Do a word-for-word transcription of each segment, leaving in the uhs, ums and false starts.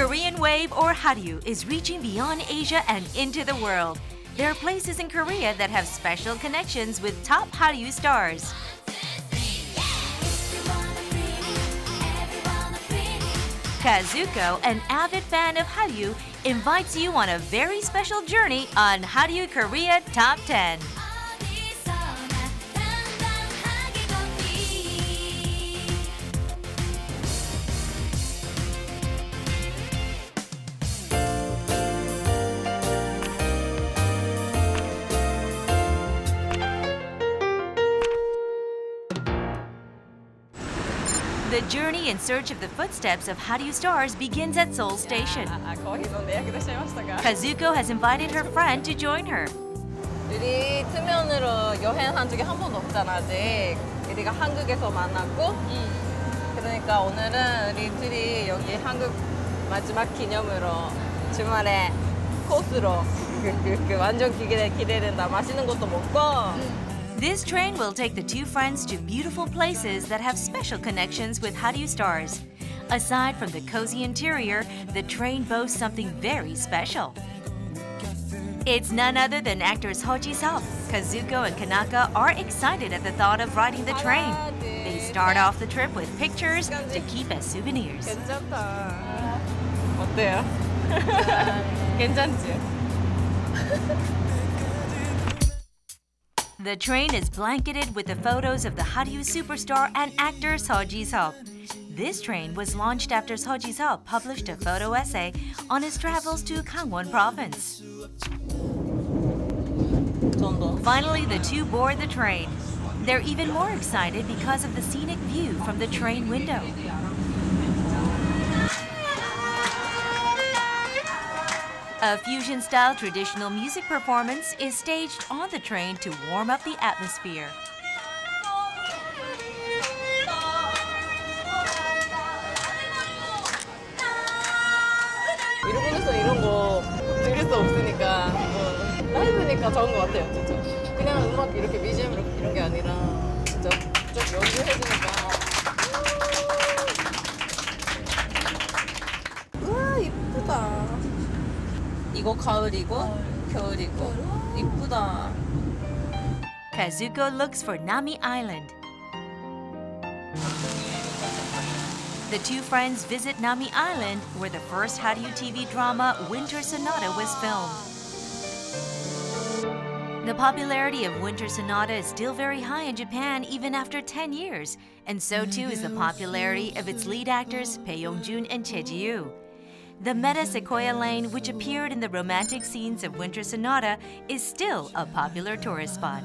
Korean Wave, or Hallyu, is reaching beyond Asia and into the world. There are places in Korea that have special connections with top Hallyu stars. Kazuko, an avid fan of Hallyu, invites you on a very special journey on Hallyu Korea Top ten. The journey in search of the footsteps of Hallyu stars begins at Seoul Station. Kazuko has invited her friend to join her. 우리 트면으로 여행한 적이 한 번도 없잖아, 아직. 우리가 한국에서 만났고, 그러니까 오늘은 우리 둘이 여기 한국 마지막 기념으로 주말에 코스로 그, 그, 그 완전 기대, 기대된다. 맛있는 것도 먹고. This train will take the two friends to beautiful places that have special connections with Hallyu stars. Aside from the cozy interior, the train boasts something very special. It's none other than actors Ho Ji-seop. Kazuko and Kanaka are excited at the thought of riding the train. They start off the trip with pictures to keep as souvenirs. 괜찮다. 어때요? 괜찮지? The train is blanketed with the photos of the Hallyu superstar and actor Seo Ji-seop. This train was launched after Seo Ji-seop published a photo essay on his travels to Gangwon province. Finally, the two board the train. They're even more excited because of the scenic view from the train window. A fusion-style traditional music performance is staged on the train to warm up the atmosphere. 일본에서 이런 거 들을 수 없으니까 뭐 라이브니까 좋은 것 같아요, 진짜. 그냥 음악 이렇게 비지엠 이런 게 아니라 진짜 쭉 연주해주니까. 우와, 이쁘다. 이거 가을이고 겨울이고 이쁘다. Kazuko looks for Nami Island. The two friends visit Nami Island, where the first Hallyu T V drama Winter Sonata was filmed. The popularity of Winter Sonata is still very high in Japan even after ten years, and so too is the popularity of its lead actors Bae Yong-joon and Choi Ji-woo. The Meta Sequoia Lane, which appeared in the romantic scenes of Winter Sonata, is still a popular tourist spot.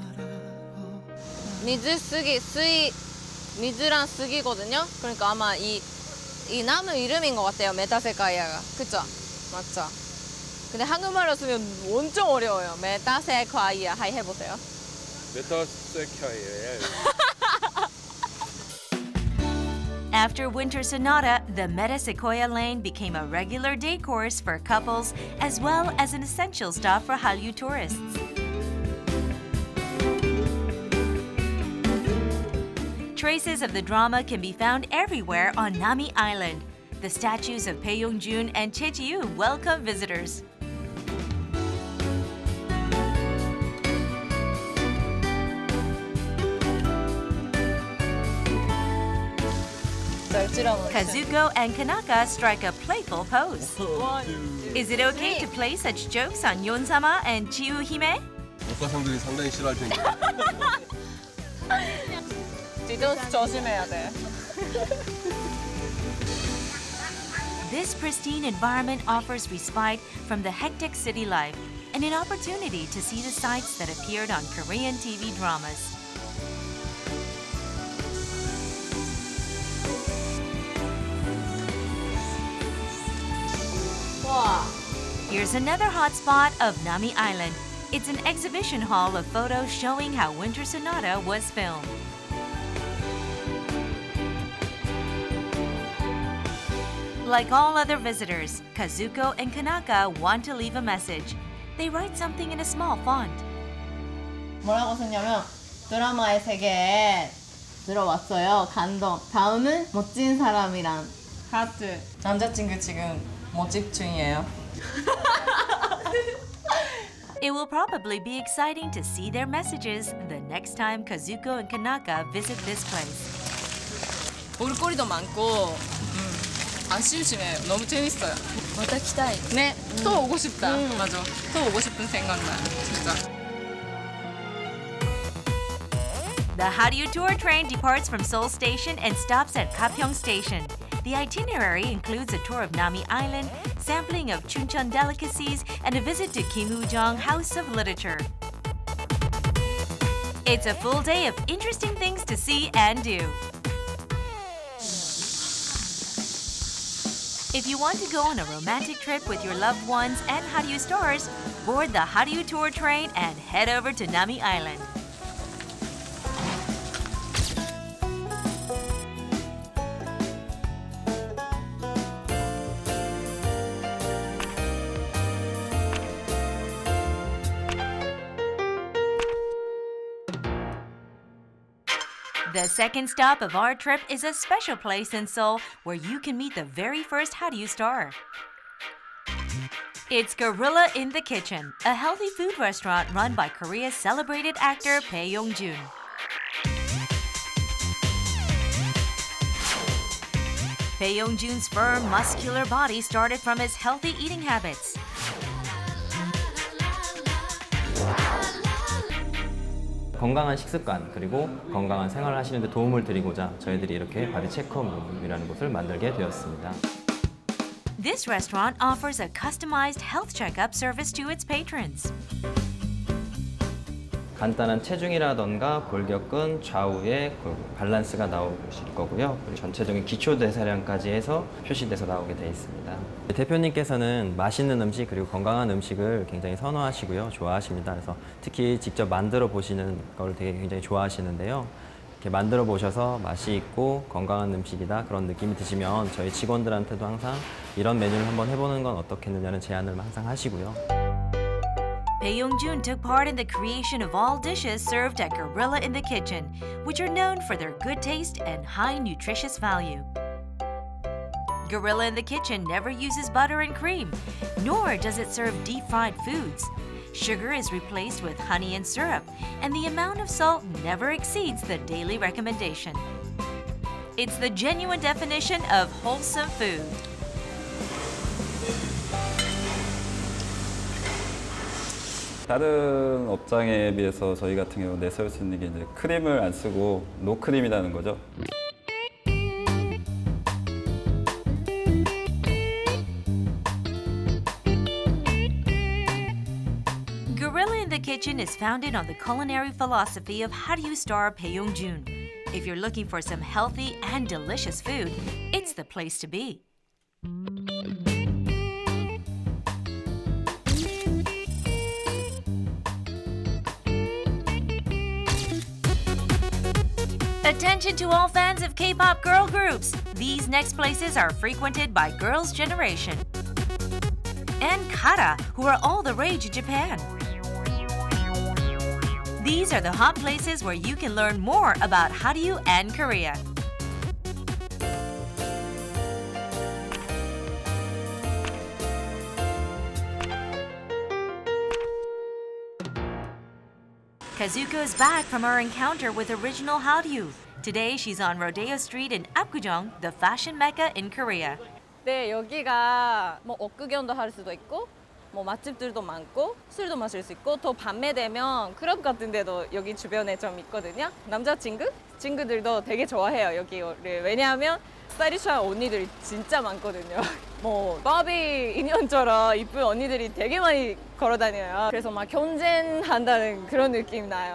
미즈 쓰기, 쓰이, 미즈랑 쓰기거든요. 그러니까 아마 이, 이 나무 이름인 것 같아요. 메타세카이아가. 그쵸? 맞죠? 근데 한국말로 쓰면 엄청 어려워요. 메타세카이아. 하이 해보세요. 메타세카이아. After Winter Sonata, the Meta Sequoia Lane became a regular day course for couples as well as an essential stop for Hallyu tourists. Traces of the drama can be found everywhere on Nami Island. The statues of Bae Yong-joon and Choi Ji-woo welcome visitors. Kazuko and Kanaka strike a playful pose. Is it okay to play such jokes on Yeon-sama and Chiu-hime? 독과상들이 상당히 싫어할 테니까. 디도스 조심해야 돼. This pristine environment offers respite from the hectic city life and an opportunity to see the sights that appeared on Korean T V dramas. Here's another hot spot of Nami Island. It's an exhibition hall of photos showing how Winter Sonata was filmed. Like all other visitors, Kazuko and Kanaka want to leave a message. They write something in a small font. 뭐라고 썼냐면 드라마의 세계에 들어왔어요. 감동. 다음은 멋진 사람이란 하트. 남자친구 지금 모집 중이에요. It will probably be exciting to see their messages the next time Kazuko and Kanaka visit this place. 볼거리도 많고 음, 안 심심해요. 너무 재밌어요. また来たい 네, 또 오고 싶다. 맞아. 또 오고 싶은 생각나요. 진짜. The Hallyu Tour train departs from Seoul Station and stops at Gapyeong Station. The itinerary includes a tour of Nami Island, sampling of Chuncheon delicacies, and a visit to Kim Woo-jong House of Literature. It's a full day of interesting things to see and do. If you want to go on a romantic trip with your loved ones and Hallyu stars, board the Hallyu Tour train and head over to Nami Island. The second stop of our trip is a special place in Seoul where you can meet the very first Hallyu star. It's Gorilla in the Kitchen, a healthy food restaurant run by Korea's celebrated actor Bae Yong-joon. Bae Yong-joon's firm, muscular body started from his healthy eating habits. 건강한 식습관 그리고 건강한 생활을 하시는 데 도움을 드리고자 저희들이 이렇게 바디 체크홈이라는 곳을 만들게 되었습니다. This restaurant offers a customized health checkup service to its patrons. 간단한 체중이라던가 골격근, 좌우의 밸런스가 나오실 거고요. 그리고 전체적인 기초 대사량까지 해서 표시돼서 나오게 되어 있습니다. 대표님께서는 맛있는 음식 그리고 건강한 음식을 굉장히 선호하시고요. 좋아하십니다. 그래서 특히 직접 만들어 보시는 걸 되게 굉장히 좋아하시는데요. 이렇게 만들어 보셔서 맛이 있고 건강한 음식이다 그런 느낌이 드시면 저희 직원들한테도 항상 이런 메뉴를 한번 해보는 건 어떻겠느냐는 제안을 항상 하시고요. Bae Yong-joon took part in the creation of all dishes served at Gorilla in the Kitchen, which are known for their good taste and high nutritious value. Gorilla in the Kitchen never uses butter and cream, nor does it serve deep-fried foods. Sugar is replaced with honey and syrup, and the amount of salt never exceeds the daily recommendation. It's the genuine definition of wholesome food. 다른 업장에 비해서 저희 같은 경우 내세울 수 있는 게 이제 크림을 안 쓰고 노크림이라는 거죠. Gorilla in the Kitchen is founded on the culinary philosophy of Hallyu star Bae Yong-joon. If you're looking for some healthy and delicious food, it's the place to be. Attention to all fans of K-pop girl groups! These next places are frequented by Girls' Generation and Kara, who are all the rage in Japan. These are the hot places where you can learn more about Hallyu and Korea. Kazuko is back from her encounter with original Hallyu. Today, she's on Rodeo Street in Apgujeong, the fashion mecca in Korea. 네, 여기가 뭐 옥구경도 할 수도 있고 뭐 맛집들도 많고 술도 마실 수 있고 또 밤에 되면 클럽 같은 데도 여기 주변에 좀 있거든요. 남자친구? 친구들도 되게 좋아해요, 여기를. 왜냐하면 스타일리시한 언니들이 진짜 많거든요. 뭐 바비 인형처럼 이쁜 언니들이 되게 많이 걸어 다녀요. 그래서 막 경쟁한다는 그런 느낌 나요.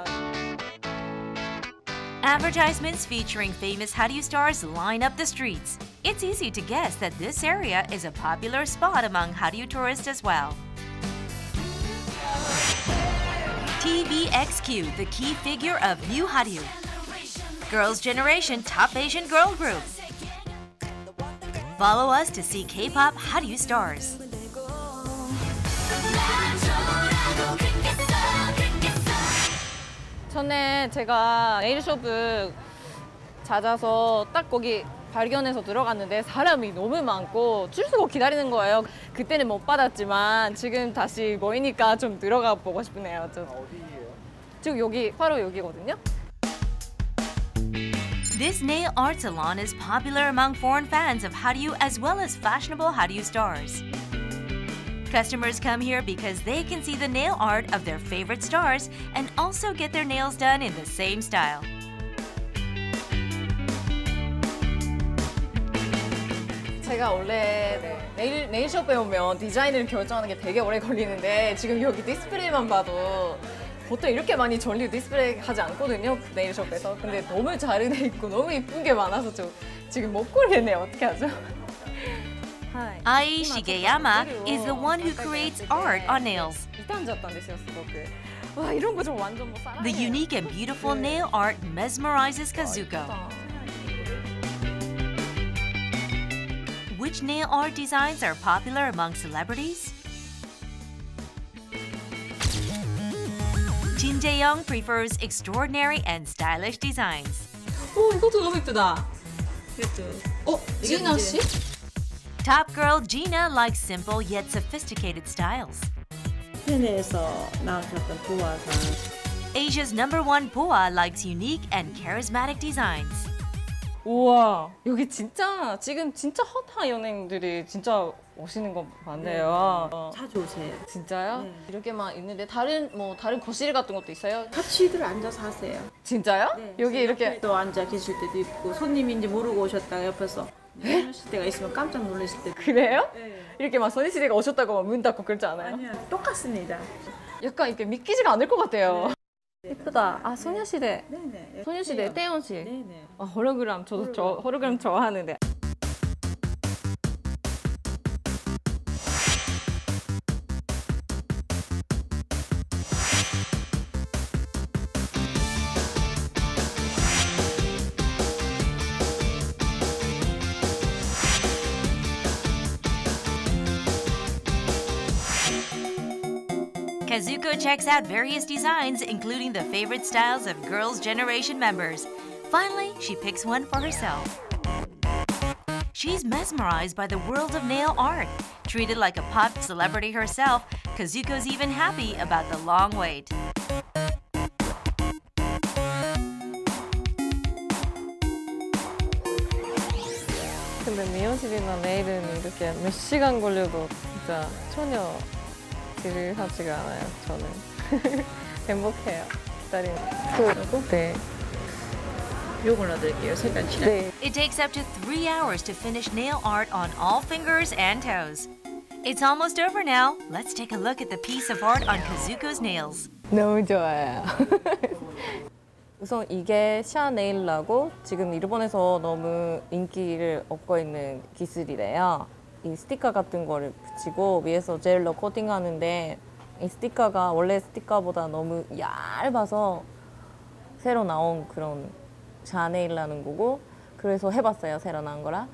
Advertisements featuring famous Hallyu stars line up the streets. It's easy to guess that this area is a popular spot among Hallyu tourists as well. T V X Q, the key figure of new Hallyu. Girls' Generation Top Asian Girl Group. Follow us to see K-pop Hallyu stars. 전에 제가 네일숍을 찾아서 딱 거기 발견해서 들어갔는데 사람이 너무 많고 줄 서고 기다리는 거예요. 그때는 못 받았지만 지금 다시 모이니까 좀 들어가 보고 싶네요. 좀. 어디예요? 지금 여기 바로 여기거든요. This nail art salon is popular among foreign fans of Hallyu as well as fashionable Hallyu stars. Customers come here because they can see the nail art of their favorite stars and also get their nails done in the same style. 제가 원래 네, 네일, 네일숍에 오면 디자인을 결정하는 게 되게 오래 걸리는데 지금 여기 디스플레이만 봐도 보통 이렇게 많이 전류 디스플레이 하지 않거든요, 네일숍에서. 근데 너무 잘 돼 있고 너무 이쁜 게 많아서 좀 지금 못 고르겠네요. 어떻게 하죠? Ai Shigeyama is the one who creates art on nails. 와, 이런 거 좀 완전 뭐 사랑해요. The unique and beautiful nail art mesmerizes Kazuko. Which nail art designs are popular among celebrities? Jin Jae-young prefers extraordinary and stylish designs. 오, 이것도 너무 예쁘다. 어, 지나 씨? Top girl Gina likes simple yet sophisticated styles. 팬에서 나오셨던 부화상. Asia's number one Poa likes unique and charismatic designs. 우와, 여기 진짜 지금 진짜 핫한 연예인들이 진짜 오시는 거 맞네요. 어. 자주 오세요. 진짜요? 네. 이렇게만 있는데 다른 뭐 다른 거실 같은 것도 있어요? 같이들 앉아서 하세요. 진짜요? 네. 여기 이렇게 또 앉아 계실 때도 있고 손님인지 모르고 오셨다가 옆에서 하실 때가 있으면 깜짝 놀라실 때도. 그래요? 네. 이렇게 막 소녀시대가 오셨다고 막 문 닫고 그러지 않아요? 아니요, 똑같습니다. 약간 이렇게 믿기지가 않을 것 같아요. 예쁘다. 아, 소녀시대. 네네. 소녀시대 태연 씨. 네네. 아, 홀로그램 저도 저 홀로그램 좋아하는데. Kazuko checks out various designs, including the favorite styles of Girls' Generation members. Finally, she picks one for herself. She's mesmerized by the world of nail art. Treated like a pop celebrity herself, Kazuko's even happy about the long wait. 근데 미용실이나 네일은 이렇게 몇 시간 걸려도 진짜 전혀 지루하지가 않아요, 저는. 행복해요, 기다리는 거. 네. 요걸 넣어드릴게요. 색깔 칠할. 네. It takes up to three hours to finish nail art on all fingers and toes. It's almost over now. Let's take a look at the piece of art on Kazuko's nails. 너무 좋아요. 우선 이게 샤네일라고 지금 일본에서 너무 인기를 얻고 있는 기술이래요. 이 스티커 같은 거를 붙이고 위에서 젤로 코팅하는데 이 스티커가 원래 스티커보다 너무 얇아서 새로 나온 그런 샤네일라는 거고 그래서 해봤어요, 새로 나온 거라.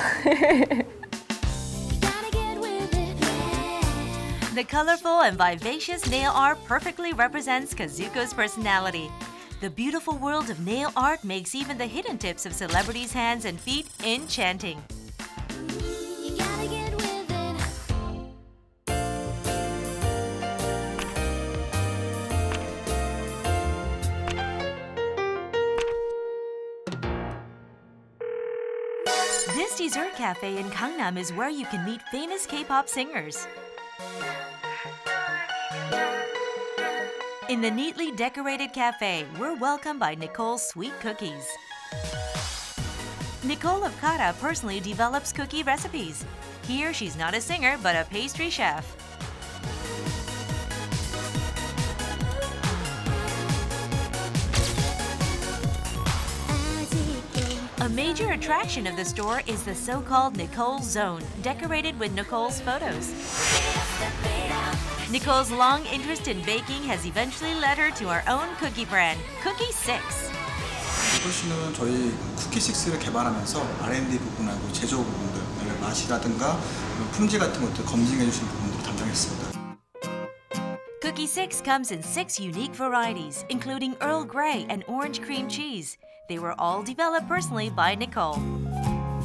The colorful and vivacious nail art perfectly represents Kazuko's personality. The beautiful world of nail art makes even the hidden tips of celebrities' hands and feet enchanting. This dessert cafe in Gangnam is where you can meet famous K-pop singers. In the neatly decorated cafe, we're welcomed by Nicole's sweet cookies. Nicole of Kara personally develops cookie recipes. Here, she's not a singer, but a pastry chef. A major attraction of the store is the so-called Nicole Zone, decorated with Nicole's photos. Nicole's long interest in baking has eventually led her to our own cookie brand, Cookie Six. 니콜 씨는 저희 쿠키식스를 개발하면서 알 앤 디 부분하고 제조 부분들, 맛이라든가 품질 같은 것들 검증해 주시는 부분들을 담당했습니다. Cookie Six comes in six unique varieties, including Earl Grey and orange cream cheese. They were all developed personally by Nicole.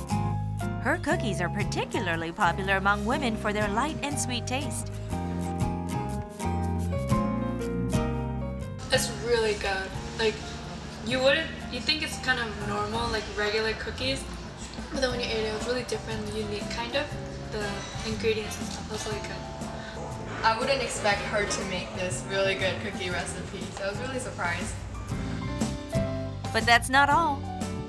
Her cookies are particularly popular among women for their light and sweet taste. It's really good. Like, you wouldn't, you think it's kind of normal, like regular cookies, but then when you ate it, it was really different, unique kind of. The ingredients and stuff was really good. I wouldn't expect her to make this really good cookie recipe, so I was really surprised. But that's not all.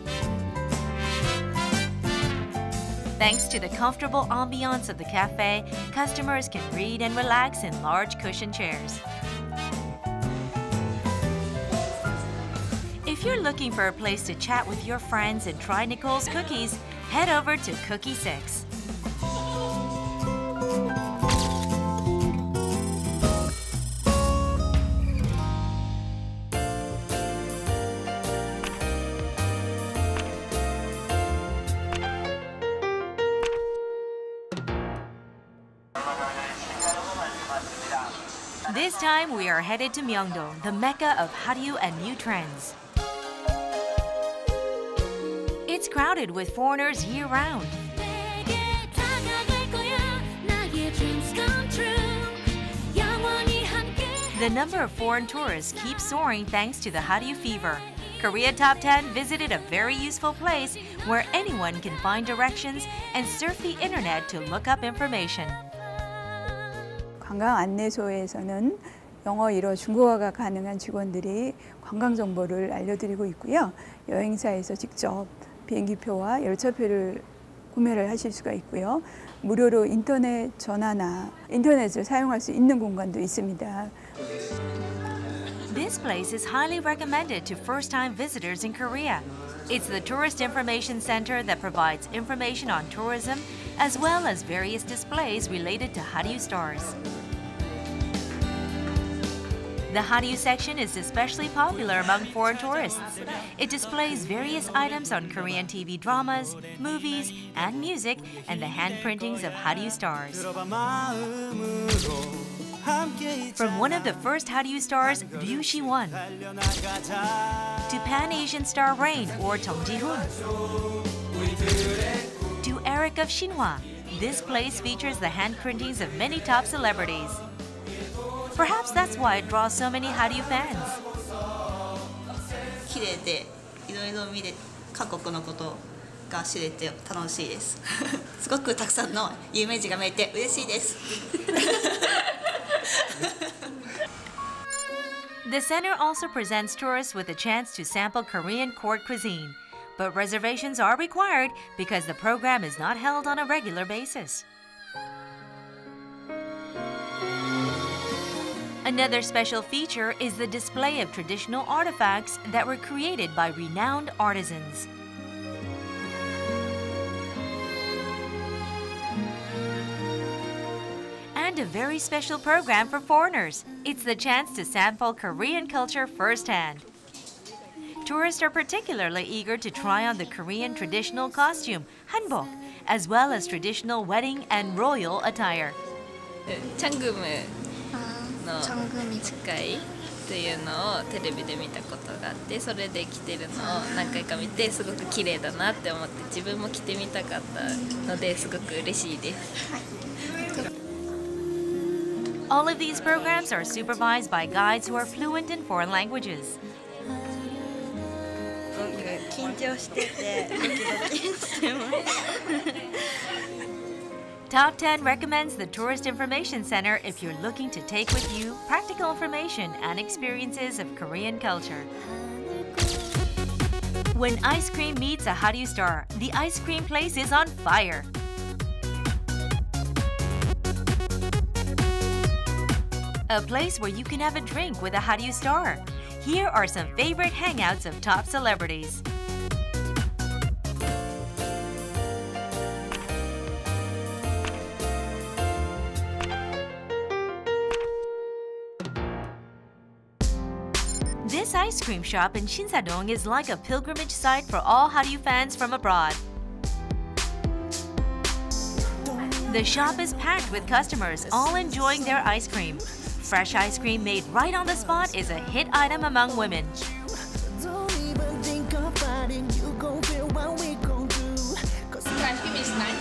Thanks to the comfortable ambiance of the cafe, customers can read and relax in large cushion chairs. If you're looking for a place to chat with your friends and try Nicole's cookies, head over to Cookie Six. This time we are headed to Myeongdong, the mecca of Hallyu and new trends. It's crowded with foreigners year-round. The number of foreign tourists keeps soaring thanks to the Hallyu fever. Korea Top ten visited a very useful place where anyone can find directions and surf the internet to look up information. 관광 안내소에서는 영어, 일어, 중국어가 가능한 직원들이 관광 정보를 알려드리고 있고요. 여행사에서 직접 비행기표와 열차표를 구매를 하실 수가 있고요. 무료로 인터넷 전화나 인터넷을 사용할 수 있는 공간도 있습니다. This place is highly recommended to first-time visitors in Korea. It's the Tourist Information Center that provides information on tourism as well as various displays related to Hallyu stars. The Hallyu section is especially popular among foreign tourists. It displays various items on Korean T V dramas, movies, and music, and the hand printings of Hallyu stars. From one of the first Hallyu stars, Ryu Si-won, to Pan-Asian star Rain or Jung Ji-hoon, to Eric of Shinhwa, this place features the hand printings of many top celebrities. Perhaps that's why it draws so many Hallyu fans. 綺麗でいろいろ見れ各国のことが知れて楽しいです。すごくたくさんの有名人が見えて嬉しいです。 The center also presents tourists with a chance to sample Korean court cuisine, but reservations are required because the program is not held on a regular basis. Another special feature is the display of traditional artifacts that were created by renowned artisans. And a very special program for foreigners. It's the chance to sample Korean culture firsthand. Tourists are particularly eager to try on the Korean traditional costume, hanbok, as well as traditional wedding and royal attire. 창금을 チャングミ使いっていうのをテレビで見たことがあって、それで着てるのを何回か見てすごく綺麗だなって思って自分も着てみたかったのですごく嬉しいです。 All of these programs are supervised by guides who are fluent in foreign languages. 緊張しててドキドキしてます。 Top ten recommends the Tourist Information Center if you're looking to take with you practical information and experiences of Korean culture. When ice cream meets a Hallyu star, the ice cream place is on fire. A place where you can have a drink with a Hallyu star. Here are some favorite hangouts of top celebrities. This ice cream shop in Shinsadong is like a pilgrimage site for all Hallyu fans from abroad. The shop is packed with customers, all enjoying their ice cream. Fresh ice cream made right on the spot is a hit item among women. Ice cream is nice.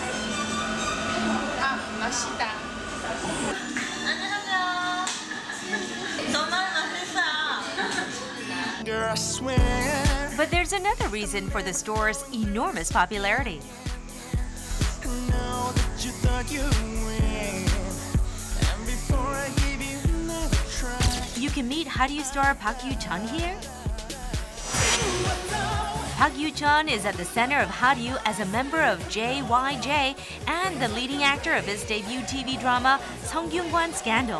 another reason for the store's enormous popularity. You can meet Hallyu star Park Yoo-chan here. Park Yoo-chan is at the center of Hallyu as a member of J Y J and the leading actor of his debut T V drama Seonggyungwan Scandal.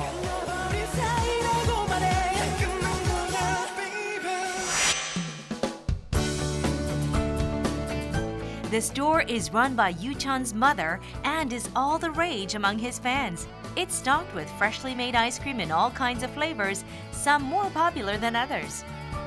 The store is run by Yoo-chan's mother and is all the rage among his fans. It's stocked with freshly made ice cream in all kinds of flavors, some more popular than others.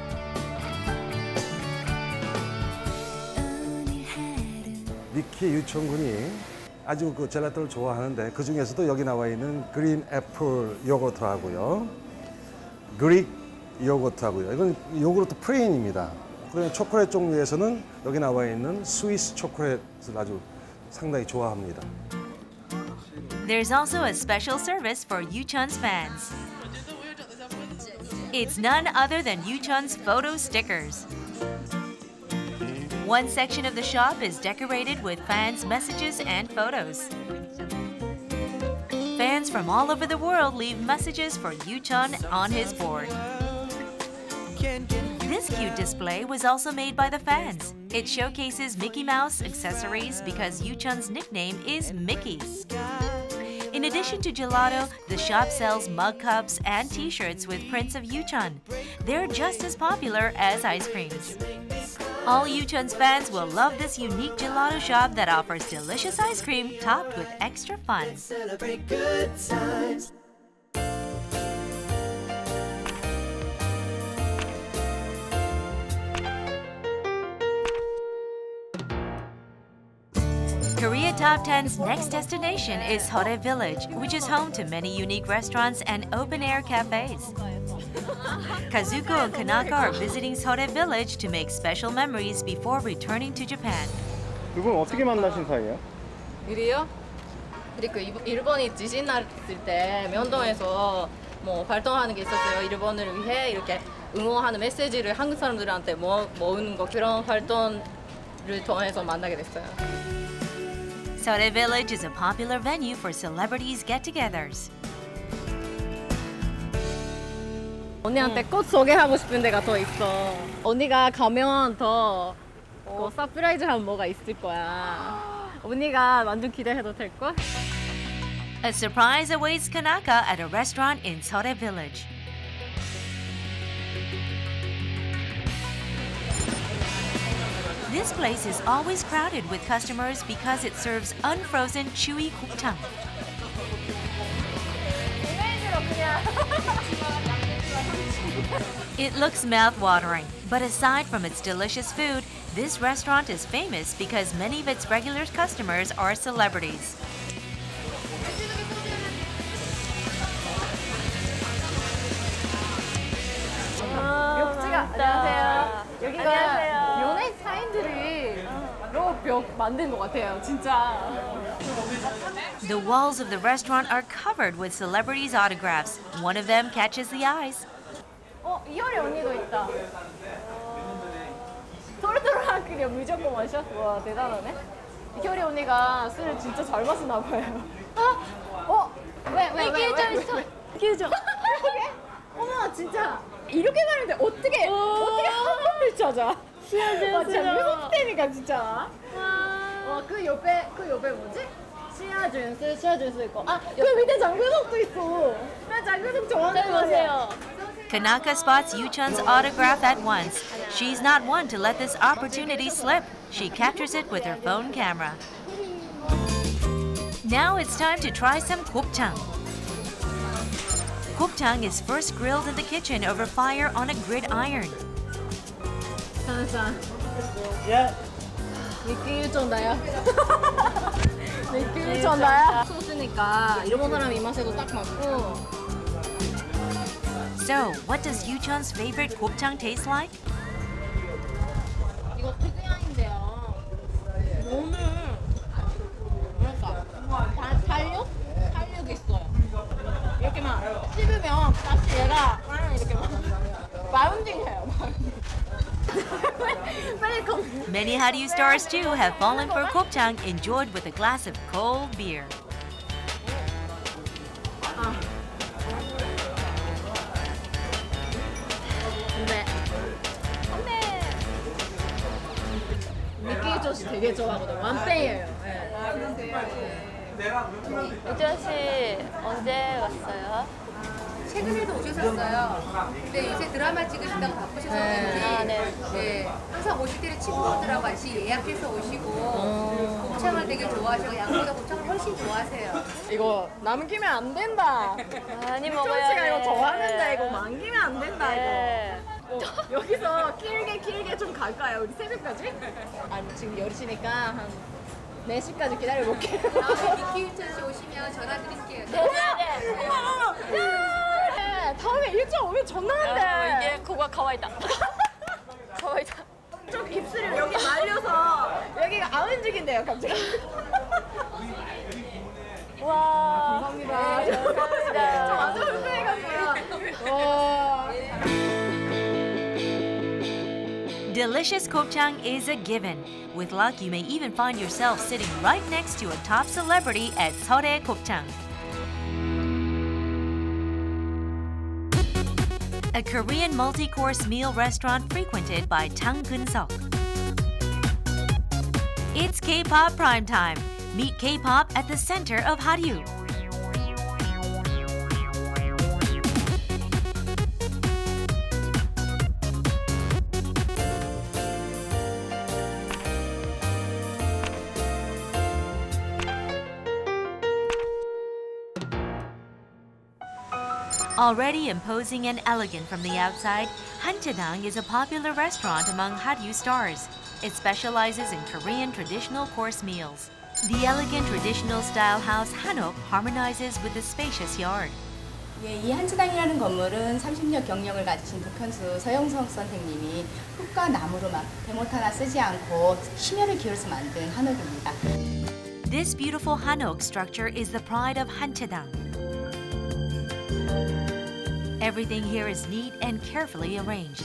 니키 유천 군이 아주 그 젤라또를 좋아하는데 그 중에서도 여기 나와 있는 그린 애플 요거트하고요, 그릭 요거트하고요. 이건 요구르트 프레인입니다. 그리고 초콜릿 종류에서는 여기 나와 있는 스위스 초콜릿을 아주 상당히 좋아합니다. There's also a special service for Yoo-chan's fans. It's none other than Yoo-chan's photo stickers. One section of the shop is decorated with fans' messages and photos. Fans from all over the world leave messages for Yoo-chan on his board. This cute display was also made by the fans. It showcases Mickey Mouse accessories because Yoo-chan's nickname is Mickey. In addition to gelato, the shop sells mug cups and t-shirts with prints of Yoo-chan. They're just as popular as ice creams. All Yoo-chan's fans will love this unique gelato shop that offers delicious ice cream topped with extra fun. Celebrate good times. Korea Top ten's next destination is Seorae Village, which is home to many unique restaurants and open-air cafes. Kazuko and Kanaka are visiting Seorae Village to make special memories before returning to Japan. 두 분 어떻게 만나신 사이예요? 우리요? 우리 그 일본이 지진 났을 때 명동에서 뭐 활동하는 게 있었어요. 일본을 위해 이렇게 응원하는 메시지를 한국 사람들한테 모, 모으는 거, 그런 활동을 통해서 만나게 됐어요. Seorae Village is a popular venue for celebrities get-togethers. 언니한테 꽃 소개하고 싶은 데가 더 있어. 언니가 가면 더 어, 서프라이즈한 뭐가 있을 거야. 언니가 완전 기대해도 될걸? A surprise awaits Kanaka at a restaurant in Seorae Village. This place is always crowded with customers because it serves unfrozen chewy gukjang. It looks mouth-watering, but aside from its delicious food, this restaurant is famous because many of its regular customers are celebrities. 벽지가 안녕하세요. 여기가 연예인 사인들이로 벽 만든 것 같아요, 진짜. The walls of the restaurant are covered with celebrities' autographs. One of them catches the eyes. 어, 이효리 언니도 있다. 톨톨하크려 무조건 원샷. 와, 대단하네. 이효리 언니가 술을 진짜 잘 마시나 봐요. 어? 어? 왜, 왜, 왜, 왜, 왜? 기우죠. 그러게? 어머, 진짜. 이렇게 가는데 어떻게, 어떻게 한 번을 찾아? 와, 진짜 무섭다니까, 진짜. 와, 그 옆에, 그 옆에 뭐지? 시아준스, 시아준스 있고. 아, 그 밑에 장근석도 있어. 나 장근석 좋아하는 거예요. Kanaka spots Yoo-chan's autograph at once. She's not one to let this opportunity slip. She captures it with her phone camera. Now it's time to try some gukjang. Gukjang is first grilled in the kitchen over fire on a gridiron. 짠짠. 예. 느낌 유천다요. 느낌 유천다요. 소스니까 일본 사람 입맛에도 딱 맞고. So, what does Yoo-chan's favorite gukjang taste like? 이거 특이한데요. 너무 뭐랄까 달, 달력? 달력이 있어요. 이렇게 막 씹으면 다시 얘가 이렇게 막 바운딩해요. Many Hallyu stars too have fallen for 곱창 enjoyed with a glass of cold beer. 미끼 조씨 되게 좋아하거든. 완팬이에요. 우지원 씨 언제 왔어요? 최근에도 오셨었어요. 근데 요새 드라마 찍으신다고 바쁘셔서 그런지 아, 네. 네, 항상 오실 때는 친구들하고 같이 예약해서 오시고 곱창을 되게 좋아하시고 양보다 곱창을 훨씬 좋아하세요. 이거 남기면 안 된다. 많이 유정 먹어야 씨가 돼. 이거 좋아하는데 이거 남기면 안 된다 네. 이거. 어, 여기서 길게 길게 좀 갈까요? 우리 새벽까지? 아니 지금 열 시니까 한 네 시까지 기다려볼게요. 다음에 미키 유천 씨 오시면 전화 드릴게요. 네네네. 어머, 어머. 네, 다음에 일정 오면 전화한대. 아, 이게 코가 가와이다. 가와이다. 좀 입술을 여기 말려서 여기가 안 움직인대요 갑자기. 와. 감사합니다. 네, 감사합니다. 저 완전 흥분해가지고요. 와. Delicious 곱창 is a given. With luck, you may even find yourself sitting right next to a top celebrity at Seorae Gopchang. A Korean multi-course meal restaurant frequented by Chang Geun-seok. It's K-pop prime time. Meet K-pop at the center of Hallyu. Already imposing and elegant from the outside, Hanchaedang is a popular restaurant among Hallyu stars. It specializes in Korean traditional course meals. The elegant traditional style house Hanok harmonizes with the spacious yard. 예, 이 한치당이라는 건물은 삼십 년 경력을 가지신 독현수 서영석 선생님이 흙과 나무로 막 대못 하나 쓰지 않고 심혈을 기울여서 만든 한옥입니다. This beautiful Hanok structure is the pride of Hanchaedang. Everything here is neat and carefully arranged.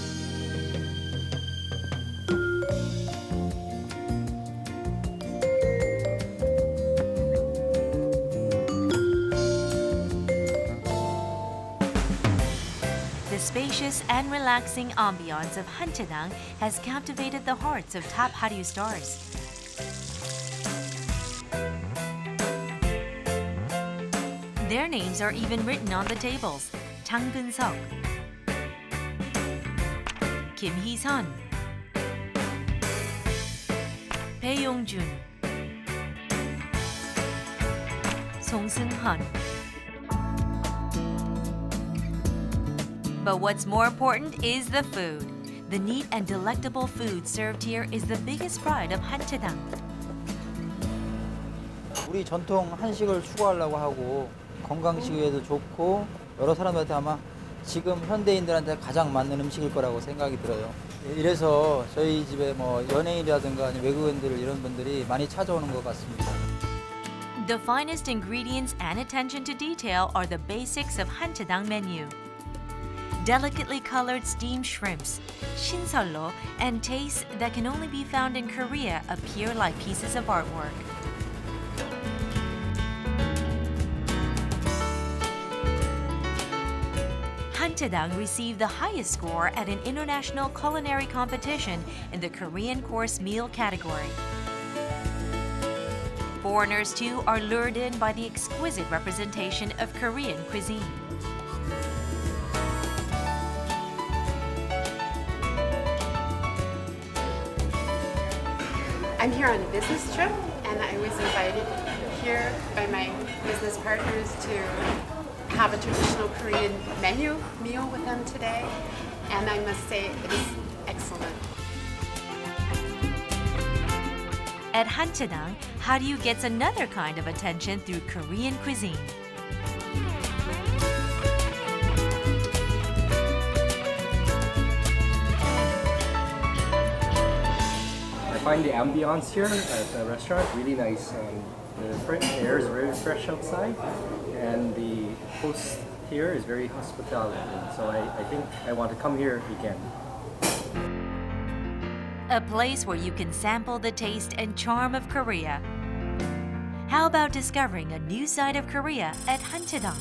The spacious and relaxing ambiance of Hanchaedang has captivated the hearts of top Hallyu stars. Their names are even written on the tables. Chang Geun-seok, Kim Hee-sun, Bae Yong-jun, Song Seung-hun. But what's more important is the food. The neat and delectable food served here is the biggest pride of Hanchaedang. 우리 전통 한식을 추구하려고 하고 건강식에도 좋고 여러 사람들한테 아마 지금 현대인들한테 가장 맞는 음식일 거라고 생각이 들어요. 이래서 저희 집에 뭐 연예인이라든가 아니면 외국인들 이런 분들이 많이 찾아오는 것 같습니다. The finest ingredients and attention to detail are the basics of Hanchaedang menu. Delicately colored steamed shrimps, shinseollo, and tastes that can only be found in Korea appear like pieces of artwork. Hanchaedang received the highest score at an international culinary competition in the Korean course meal category. Foreigners too are lured in by the exquisite representation of Korean cuisine. I'm here on a business trip, and I was invited here by my business partners to have a traditional Korean menu meal with them today, and I must say it is excellent. At Hanchaedang, Hallyu gets another kind of attention through Korean cuisine. I find the ambiance here at the restaurant really nice. Um, the fresh air is very fresh outside, and the host here is very hospitable. So I, I think I want to come here again. a place where you can sample the taste and charm of Korea. How about discovering a new side of Korea at Hancheodang?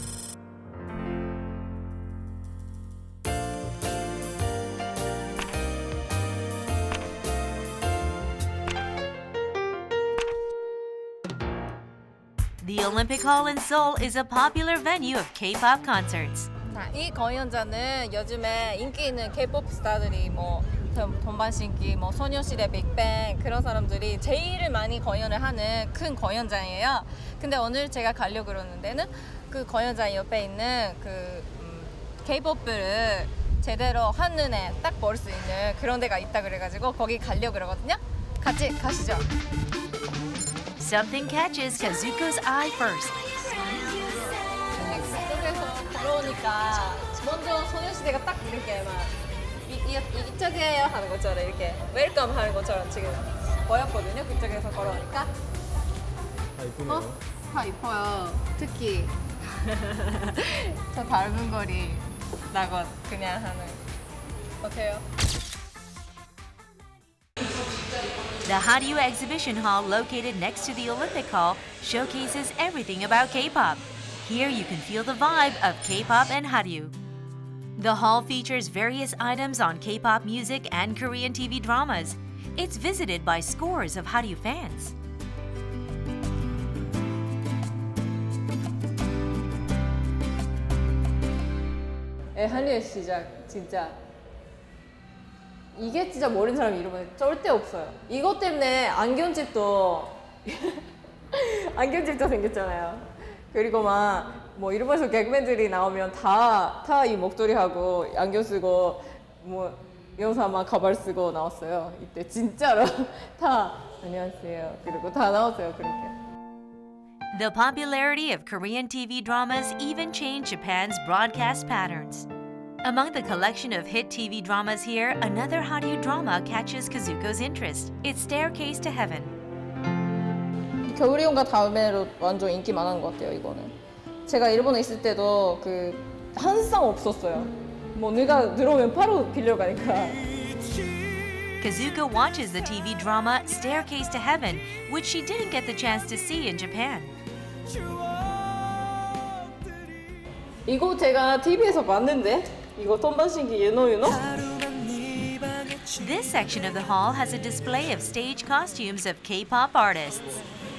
The Olympic Hall in Seoul is a popular venue of K-pop concerts. 자, 이 공연장은 요즘에 인기 있는 K-팝 스타들이 뭐 동방신기, 뭐 소녀시대, 빅뱅 그런 사람들이 제일 많이 공연을 하는 큰 공연장이에요. 근데 오늘 제가 가려고 그러는 데는 그 공연장 옆에 있는 그 음, K-팝을 제대로 한눈에 딱 볼 수 있는 그런 데가 있다 그래가지고 거기 가려고 그러거든요. 같이 가시죠. Something catches Kazuko's eye first. 그쪽에서 걸어오니까 먼저 소녀시대가 딱 이렇게 막 이, 이, 이쪽이에요 하는 것처럼 이렇게 웰컴 하는 것처럼 지금 보였거든요. 그쪽에서 걸어오니까. 다 이쁘네요. 어? 다 이뻐요. 특히 저 닮은 거리 나고 그냥 하는 어때요? The Hallyu Exhibition Hall, located next to the Olympic Hall, showcases everything about K-pop. Here you can feel the vibe of K-pop and Hallyu. The hall features various items on K-pop music and Korean T V dramas. It's visited by scores of Hallyu fans. 예, 한류의 시작 진짜 이게 진짜 모르는 사람 이름은 절대 없어요. 이것 때문에 안경집도 안경집도 생겼잖아요. 그리고 막 뭐 일본에서 개그맨들이 나오면 다 다 이 목도리 하고 안경 쓰고 뭐 영사만 가발 쓰고 나왔어요. 이때 진짜로 다 안녕하세요. 그리고 다 나왔어요. 그렇게. The popularity of Korean T V dramas even changed Japan's broadcast patterns. Among the collection of hit T V dramas here, another Hallyu drama catches Kazuko's interest. It's Staircase to Heaven. 겨울이온과 다음에로 완전 인기 많은 것 같아요. 이거는 제가 일본에 있을 때도 그 항상 없었어요. 뭐 누가 들어오면 바로 빌려가니까. Kazuko watches the T V drama Staircase to Heaven, which she didn't get the chance to see in Japan. 이거 제가 티비에서 봤는데 이거 동방신기 유노 유노? This section of the hall has a display of stage costumes of K-pop artists.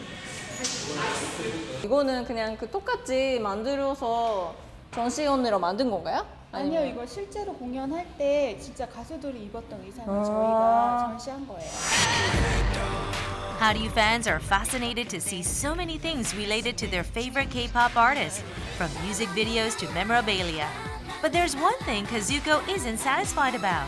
이거는 그냥 그 똑같이 만들어서 전시용으로 만든 건가요? 아니요, 이거 실제로 공연할 때 진짜 가수들이 입었던 의상을 아. 저희가 전시한 거예요. Hallyu fans are fascinated to see so many things related to their favorite K-pop artists, from music videos to memorabilia. But there's one thing Kazuko isn't satisfied about.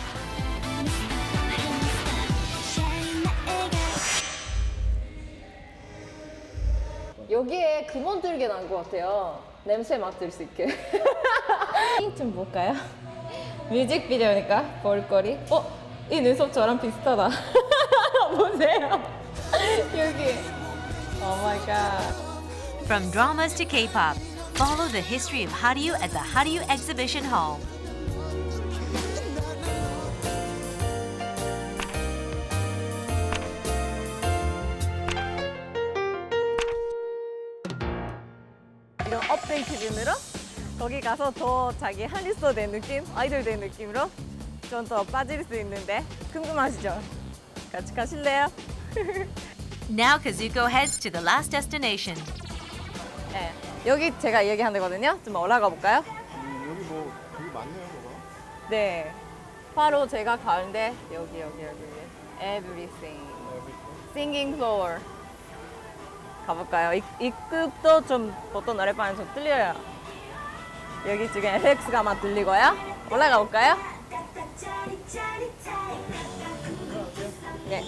여기에 금원 들게 난 것 같아요. 냄새 맡을 수 있게. 좀 볼까요? 뮤직비디오니까 볼거리. 어? 이 눈썹 저랑 비슷하다. 보세요. 여기. Oh my god. From dramas to K-pop, follow the history of Hallyu at the Hallyu Exhibition Hall. 이런 업데이트즘으로 거기 가서 더 자기 한리스터 된 느낌, 아이돌 된 느낌으로 좀 더 빠질 수 있는데 궁금하시죠? 같이 가실래요? Now Kazuko heads to the last destination. 네, 여기 제가 얘기한 데거든요. 좀 올라가 볼까요? 음, 여기 뭐 여기 많네요, 뭐가. 네, 바로 제가 가는데 여기 여기 여기 Everything, Singing Floor 가볼까요? 입, 입국도 좀 보통 노래방은 좀 들려요. 여기 지금 에프엑스가 막 들리고요. 올라가 볼까요? 네.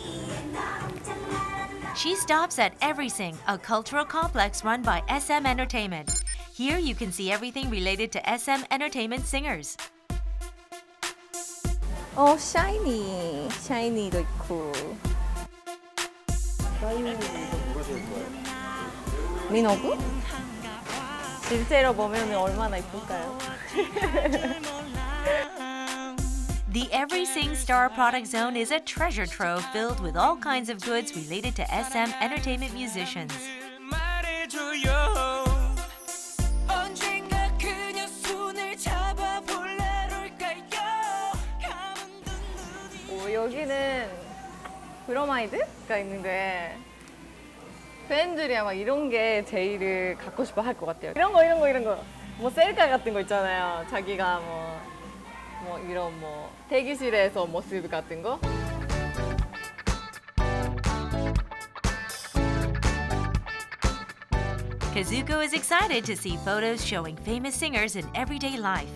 She stops at Everysing, a cultural complex run by S M Entertainment. Here you can see everything related to S M Entertainment singers. 어, 샤이니. 샤이니도 있고. 샤이니는 누가 제일 좋아요? 민호구? 실제로 보면 얼마나 이쁠까요? The Everything Star Product Zone is a treasure trove filled with all kinds of goods related to S M Entertainment musicians. 오, 여기는 브로마이드가 있는데 팬들이 아마 이런 게 제일 갖고 싶어 할 것 같아요. 이런 거 이런 거 이런 거 뭐 셀카 같은 거 있잖아요. 자기가 뭐, 뭐 이런 뭐 대기실에서 모습 같은 거. Kazuko is excited to see photos showing famous singers in everyday life.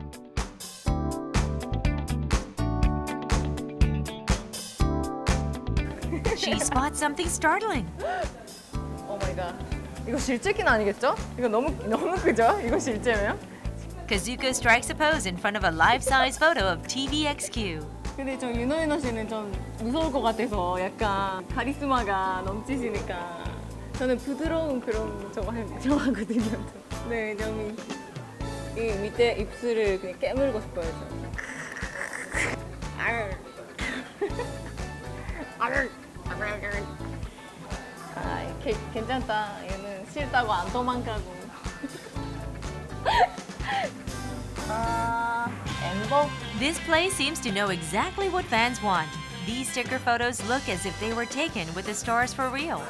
She spots something startling. 오 마이 갓. 이거 실제긴 아니겠죠? 이거 너무 너무 크죠? 이거 실제면? Kazuko strikes a pose in front of a life-size photo of T V X Q. 근데 저 유노유노 씨는 좀 무서울 것 같아서 약간 카리스마가 넘치시니까 저는 부드러운 그런 거 좋아하거든요. 네, 좀 이 밑에 입술을 그냥 깨물고 싶어요. 아, 개, 괜찮다. 얘는 싫다고 안 도망가고. 아, 엠버? This place seems to know exactly what fans want. These sticker photos look as if they were taken with the stars for real.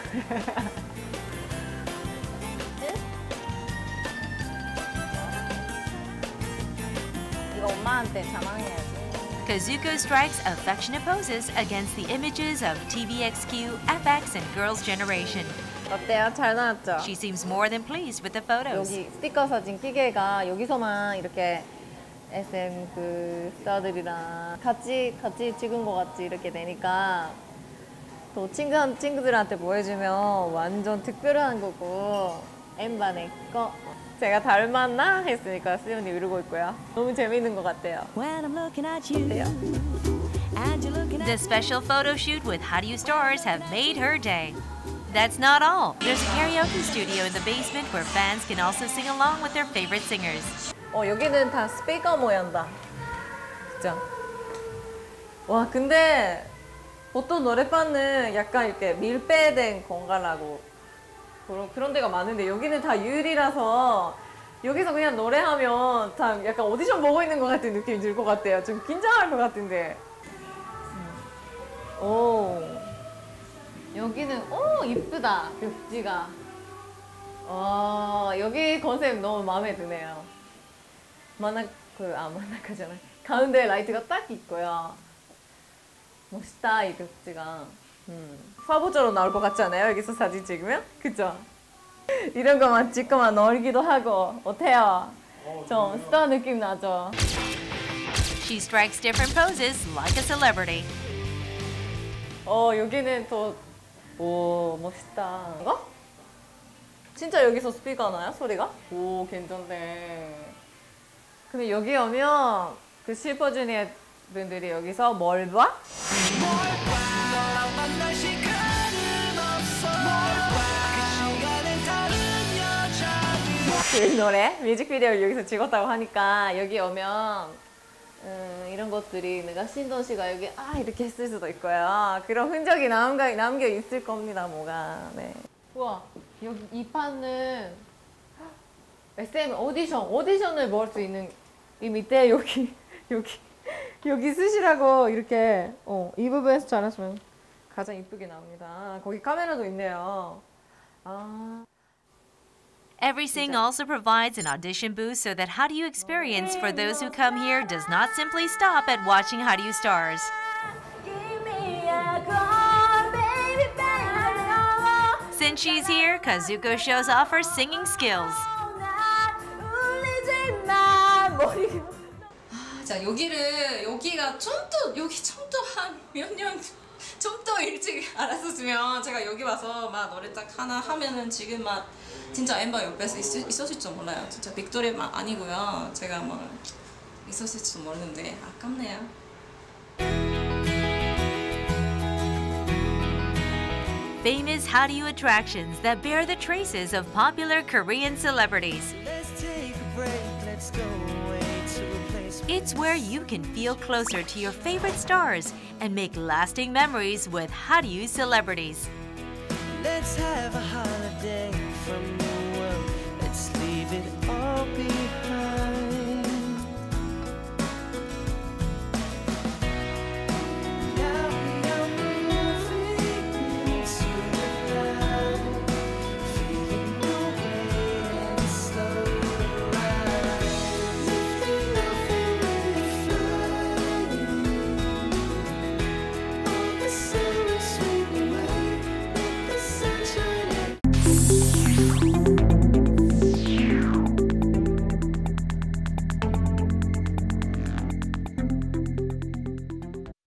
이거 엄마한테 자망해야지. Kazuko strikes affectionate poses against the images of T V X Q, F X, and Girls' Generation. 어때요? 잘 나왔죠? She seems more than pleased with the photos. 여기 스티커 사진 끼개가 여기서만 이렇게 에스 엠 그 스타들이랑 같이 같이 찍은 것 같이 이렇게 되니까 또 친구 친구들한테 보여주면 완전 특별한 거고 엠바 내 거. 제가 닮았나 했으니까 수연이 이러고 있고요. 너무 재밌는 것 같아요. 어때요? The special photo shoot with Hallyu stars have made her day. That's not all. There's a karaoke studio in the basement where fans can also sing along with their favorite singers. 어, 여기는 다 스피커 모양이다. 진짜. 와, 근데 보통 노래방은 약간 이렇게 밀폐된 공간이라고 그런, 그런 데가 많은데 여기는 다 유일이라서 여기서 그냥 노래하면 다 약간 오디션 보고 있는 것 같은 느낌이 들 것 같아요. 좀 긴장할 것 같은데. 오. 여기는, 오, 이쁘다. 벽지가. 와, 여기 컨셉 너무 마음에 드네요. 마나, 그, 아, 마나카잖아. 가운데 라이트가 딱 있고요. 멋있다, 이 벽지가. 음. 화보처럼 나올 것 같지 않아요? 여기서 사진 찍으면? 그죠? 이런 것만 찍고만 놀기도 하고. 어때요? 좀 스타 느낌 나죠? She strikes different poses like a celebrity. 어, 여기는 또, 오, 멋있다. 이거? 진짜 여기서 스피커 나요? 소리가? 오, 괜찮네. 근데 여기 오면 그 슈퍼주니어 분들이 여기서 뭘 봐? 그 노래 뮤직비디오를 여기서 찍었다고 하니까 여기 오면 음, 이런 것들이 내가 신동 씨가 여기 아 이렇게 했을 수도 있고요. 그런 흔적이 남겨, 남겨 있을 겁니다. 뭐가. 네. 우와, 여기 이 판은 에스 엠 오디션 오디션을 볼 수 있는 이 밑에 여기 여기 여기 쓰시라고 이렇게 어, 이 부분에서 잘하시면 가장 이쁘게 나옵니다. 거기 카메라도 있네요. 아. Everything also provides an audition booth so that Hallyu experience for those who come here does not simply stop at watching Hallyu stars. Since she's here, Kazuko shows off her singing skills. 자, 여기를 여기가 좀 더 여기 좀 더 한 몇 년 좀 더 일찍 알았었으면 제가 여기 와서 막 노래 딱 하나 하면은 지금 막 진짜 엠바 옆에서 있, 있었을지도 몰라요. 진짜 빅토리만 아니고요. 제가 뭐 있었을지도 모르는데 아깝네요. Famous Hallyu attractions that bear the traces of popular Korean celebrities. Let's take a break, let's go away to a place It's where you can feel closer to your favorite stars and make lasting memories with Hallyu celebrities. Let's have a holiday from the world. Let's leave it all behind.